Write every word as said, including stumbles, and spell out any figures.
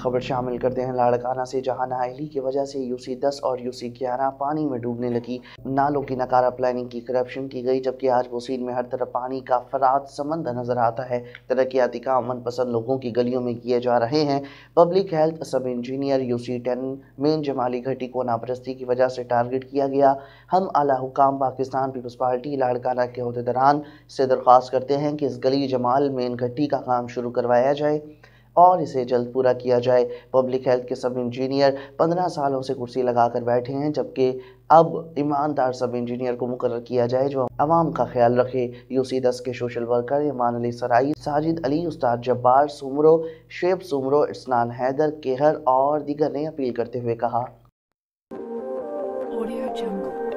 खबर शामिल करते हैं लाड़काना से, जहां नाअहली की वजह से यूसी दस और यूसी ग्यारह पानी में डूबने लगी। नालों की नकारा प्लानिंग की करप्शन की गई, जबकि आज वसील में हर तरफ पानी का फरात समंदर नजर आता है। तरक्याती काम मनपसंद लोगों की गलियों में किए जा रहे हैं। Public health sub engineer UC ten मेन जमाली घटी को नापरस्ती की वजह से टारगेट किया गया। हम आला हुकाम पाकिस्तान पीपल्स पार्टी लाड़काना के अहदेदारान से दरख्वास्त करते हैं कि इस गली जमाल मेन घटी का काम शुरू करवाया जाए और इसे जल्द पूरा किया जाए। पब्लिक हेल्थ के सब इंजीनियर पंद्रह सालों से कुर्सी लगाकर बैठे हैं, जबकि अब ईमानदार सब इंजीनियर को मुकर्रर किया जाए जो आवाम का ख्याल रखे। यूसी दस के सोशल वर्कर ईमान अली सराई, साजिद अली, उस्ताद जब्बार सुमरो, शेब सुमरो, इस्नान हैदर केहर और दीगर ने अपील करते हुए कहा।